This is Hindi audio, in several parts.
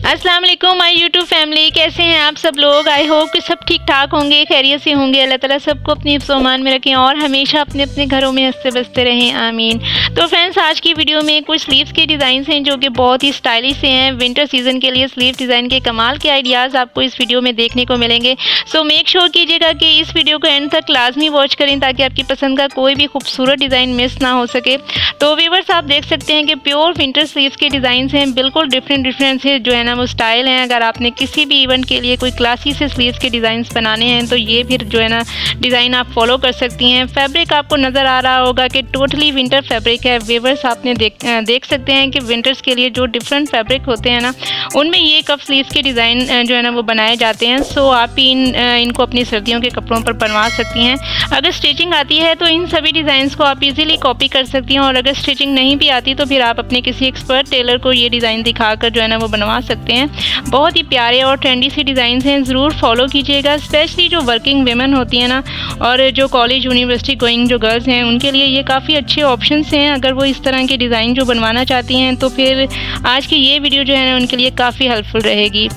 अस्सलाम वालेकुम माय यूट्यूब फैमिली, कैसे हैं आप सब लोग। आई होप कि सब ठीक ठाक होंगे, खैरियत से होंगे। अल्लाह ताला सबको अपनी हिफ्ज़-ओ-अमान में रखें और हमेशा अपने अपने घरों में हंसते बसते रहें, आमीन। तो फ्रेंड्स, आज की वीडियो में कुछ स्लीव्स के डिज़ाइन हैं जो कि बहुत ही स्टाइलिश से हैं। विंटर सीजन के लिए स्लीव डिज़ाइन के कमाल के आइडियाज़ आपको इस वीडियो में देखने को मिलेंगे। सो मेक श्योर कीजिएगा कि इस वीडियो को एंड तक लाजमी वॉच करें ताकि आपकी पसंद का कोई भी खूबसूरत डिज़ाइन मिस ना हो सके। तो व्यूअर्स, आप देख सकते हैं कि प्योर विंटर स्लीव्स के डिज़ाइन हैं, बिल्कुल डिफरेंट से जो है ना वो स्टाइल हैं। अगर आपने किसी भी इवेंट के लिए कोई क्लासी से स्लीव्स के डिज़ाइंस बनाने हैं तो ये फिर जो है ना डिज़ाइन आप फॉलो कर सकती हैं। फैब्रिक आपको नज़र आ रहा होगा कि टोटली विंटर फैब्रिक है। व्यूअर्स, आपने देख सकते हैं कि विंटर्स के लिए जो डिफरेंट फैब्रिक होते हैं ना, उनमें ये कप स्लीव्स के डिज़ाइन जो है ना वो बनाए जाते हैं। सो आप इनको अपनी सर्दियों के कपड़ों पर बनवा सकती हैं। अगर स्टिचिंग आती है तो इन सभी डिज़ाइंस को आप इजीली कॉपी कर सकती हैं, और अगर स्टिचिंग नहीं भी आती तो फिर आप अपने किसी एक्सपर्ट टेलर को ये डिज़ाइन दिखाकर जो है ना वो बनवा सकते हैं। बहुत ही प्यारे और ट्रेंडी सी डिज़ाइन हैं, ज़रूर फॉलो कीजिएगा। स्पेशली जो वर्किंग वेमेन होती हैं ना, और जो कॉलेज यूनिवर्सिटी गोइंग जो गर्ल्स हैं, उनके लिए ये काफ़ी अच्छे ऑप्शंस हैं। अगर वो इस तरह के डिज़ाइन जो बनवाना चाहती हैं तो फिर आज की ये वीडियो जो है ना उनके लिए काफ़ी हेल्पफुल रहेगी।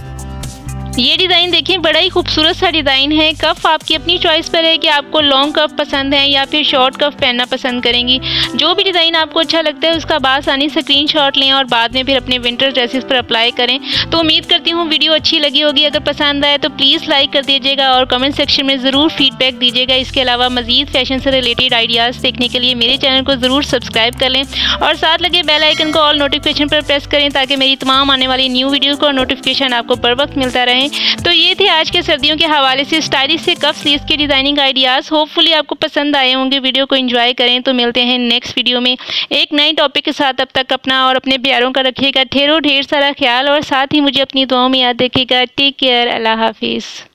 ये डिज़ाइन देखिए, बड़ा ही खूबसूरत सा डिज़ाइन है। कफ आपकी अपनी चॉइस पर है कि आपको लॉन्ग कफ पसंद है या फिर शॉर्ट कफ पहनना पसंद करेंगी। जो भी डिज़ाइन आपको अच्छा लगता है उसका बासानी स्क्रीनशॉट लें और बाद में फिर अपने विंटर ड्रेसेस पर अप्लाई करें। तो उम्मीद करती हूँ वीडियो अच्छी लगी होगी। अगर पसंद आए तो प्लीज़ लाइक कर दीजिएगा और कमेंट सेक्शन में ज़रूर फीडबैक दीजिएगा। इसके अलावा मज़ीद फैशन से रिलेटेड आइडियाज़ देखने के लिए मेरे चैनल को ज़रूर सब्सक्राइब कर लें और साथ लगे बेल आइकन को ऑल नोटिफिकेशन पर प्रेस करें ताकि मेरी तमाम आने वाली न्यू वीडियो का नोटिफिकेशन आपको बर वक्त मिलता रहे। तो ये थे आज के सर्दियों के हवाले से स्टाइलिश से कफ स्लीव्स के डिज़ाइनिंग आइडियाज़। होपफुली आपको पसंद आए होंगे। वीडियो को एंजॉय करें। तो मिलते हैं नेक्स्ट वीडियो में एक नए टॉपिक के साथ। तब तक अपना और अपने प्यारों का रखिएगा ढेर सारा ख्याल और साथ ही मुझे अपनी दुआओं में याद रखिएगा। Take care. अल्लाह हाफिज़।